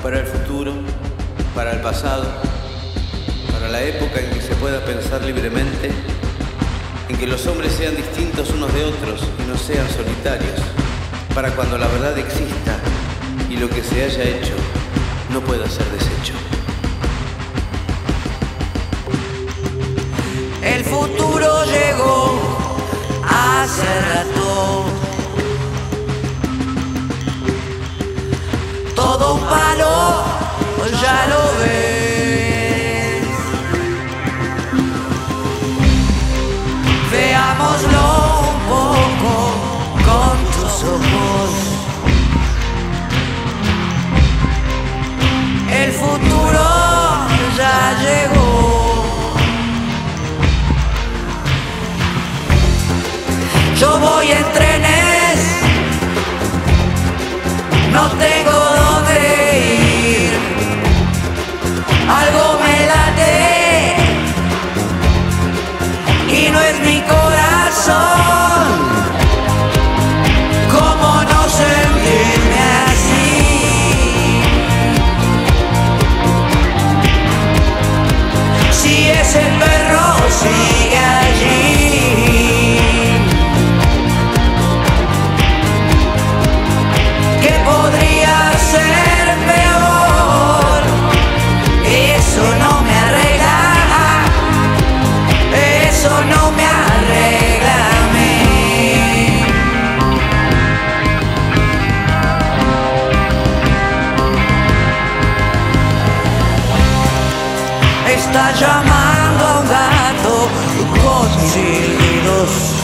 para el futuro, para el pasado, para la época en que se pueda pensar libremente, en que los hombres sean distintos unos de otros y no sean solitarios, para cuando la verdad exista y lo que se haya hecho no pueda ser deshecho. El futuro llegó hace rato, todo un palo, ya lo ves. Veámoslo un poco con tus ojos. El futuro ya llegó. Yo voy en trenes, no tengo dónde ir. Algo me late y no es mi corazón. ¿Cómo no sentirme así? Si ese perro sigue allí. Podría ser peor, eso no me arregla, eso no me arregla a mí. Está llamando a un gato con silbidos.